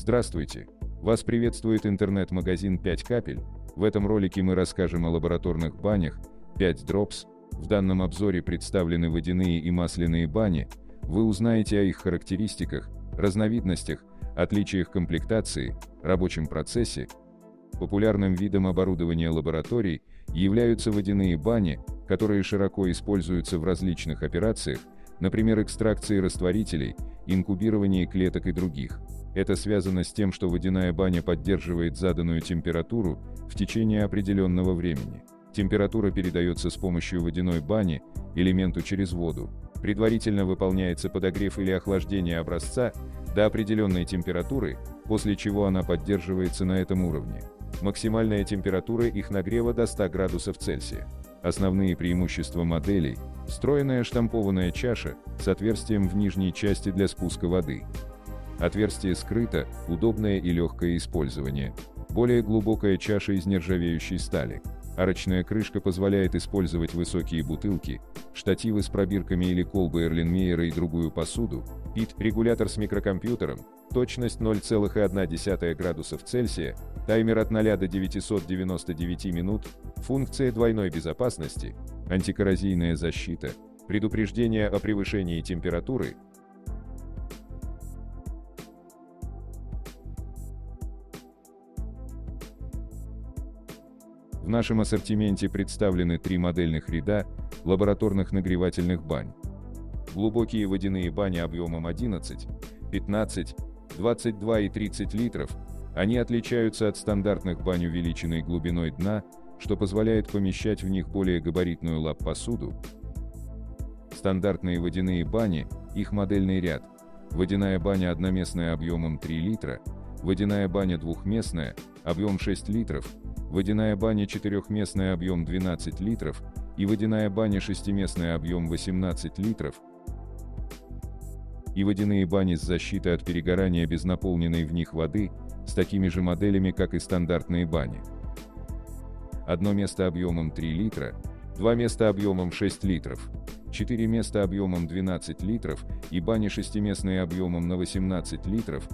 Здравствуйте! Вас приветствует интернет-магазин 5 капель. В этом ролике мы расскажем о лабораторных банях 5 Drops. В данном обзоре представлены водяные и масляные бани. Вы узнаете о их характеристиках, разновидностях, отличиях комплектации, рабочем процессе. Популярным видом оборудования лабораторий являются водяные бани, которые широко используются в различных операциях, например, экстракции растворителей, инкубировании клеток и других. Это связано с тем, что водяная баня поддерживает заданную температуру в течение определенного времени. Температура передается с помощью водяной бани элементу через воду. Предварительно выполняется подогрев или охлаждение образца до определенной температуры, после чего она поддерживается на этом уровне. Максимальная температура их нагрева до 100 градусов Цельсия. Основные преимущества моделей – встроенная штампованная чаша с отверстием в нижней части для спуска воды. Отверстие скрыто, удобное и легкое использование. Более глубокая чаша из нержавеющей стали. Арочная крышка позволяет использовать высокие бутылки, штативы с пробирками или колбы Эрленмейера и другую посуду. Регулятор с микрокомпьютером, точность 0,1 градусов Цельсия, таймер от 0 до 999 минут, функция двойной безопасности, антикоррозийная защита, предупреждение о превышении температуры. В нашем ассортименте представлены 3 модельных ряда лабораторных нагревательных бань. Глубокие водяные бани объемом 11, 15, 22 и 30 литров. Они отличаются от стандартных бань увеличенной глубиной дна, что позволяет помещать в них более габаритную лап-посуду. Стандартные водяные бани, их модельный ряд. Водяная баня одноместная объемом 3 литра, водяная баня двухместная, объем 6 литров, водяная баня четырехместная, объем 12 литров, и водяная баня шестиместная, объем 18 литров, и водяные бани с защитой от перегорания без наполненной в них воды, с такими же моделями, как и стандартные бани. Одно место объемом 3 литра, 2 места объемом 6 литров, 4 места объемом 12 литров и бани шестиместные объемом на 18 литров.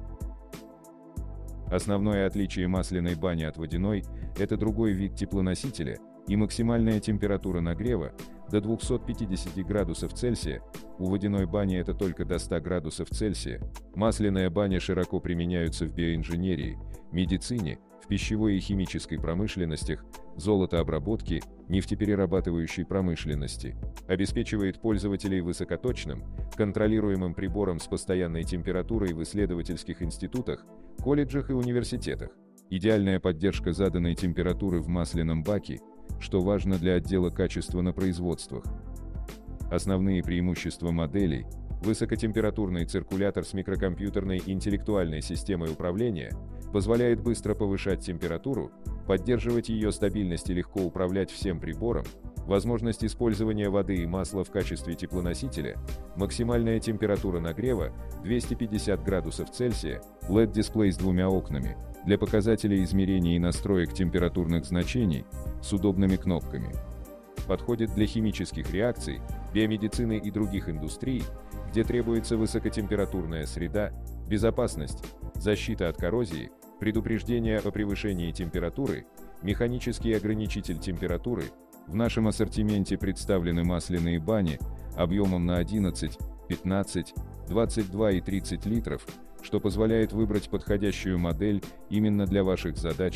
Основное отличие масляной бани от водяной – это другой вид теплоносителя и максимальная температура нагрева до 250 градусов Цельсия. У водяной бани это только до 100 градусов Цельсия. Масляная баня широко применяются в биоинженерии, медицине, в пищевой и химической промышленностях, золотообработке, нефтеперерабатывающей промышленности. Обеспечивает пользователей высокоточным, контролируемым прибором с постоянной температурой в исследовательских институтах, колледжах и университетах. Идеальная поддержка заданной температуры в масляном баке, что важно для отдела качества на производствах. Основные преимущества моделей – высокотемпературный циркулятор с микрокомпьютерной интеллектуальной системой управления позволяет быстро повышать температуру, поддерживать ее стабильность и легко управлять всем прибором, возможность использования воды и масла в качестве теплоносителя, максимальная температура нагрева 250 градусов Цельсия, LED-дисплей с 2 окнами, для показателей измерения и настроек температурных значений, с удобными кнопками. Подходит для химических реакций, биомедицины и других индустрий, где требуется высокотемпературная среда, безопасность, защита от коррозии, предупреждение о превышении температуры, механический ограничитель температуры. В нашем ассортименте представлены масляные бани объемом на 11, 15, 22 и 30 литров, что позволяет выбрать подходящую модель именно для ваших задач.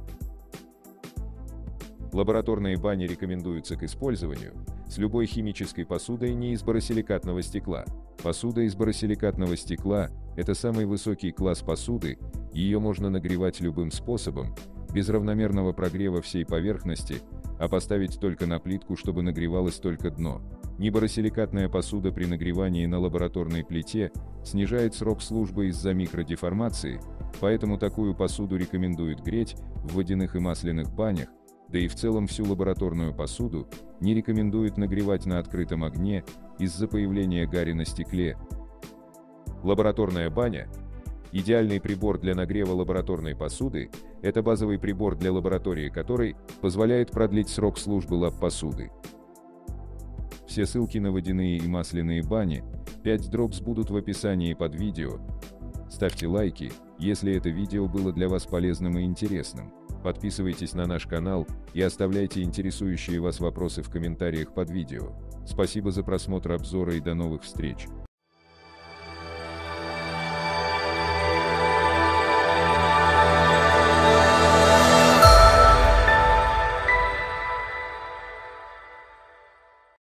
Лабораторные бани рекомендуются к использованию с любой химической посудой не из боросиликатного стекла. Посуда из боросиликатного стекла – это самый высокий класс посуды, ее можно нагревать любым способом, без равномерного прогрева всей поверхности, а поставить только на плитку, чтобы нагревалось только дно. Неборосиликатная посуда при нагревании на лабораторной плите снижает срок службы из-за микродеформации, поэтому такую посуду рекомендуют греть в водяных и масляных банях, да и в целом всю лабораторную посуду не рекомендуют нагревать на открытом огне из-за появления гари на стекле. Лабораторная баня – идеальный прибор для нагрева лабораторной посуды, это базовый прибор для лаборатории, который позволяет продлить срок службы лаб-посуды. Все ссылки на водяные и масляные бани 5 Drops будут в описании под видео. Ставьте лайки, если это видео было для вас полезным и интересным. Подписывайтесь на наш канал и оставляйте интересующие вас вопросы в комментариях под видео. Спасибо за просмотр обзора и до новых встреч!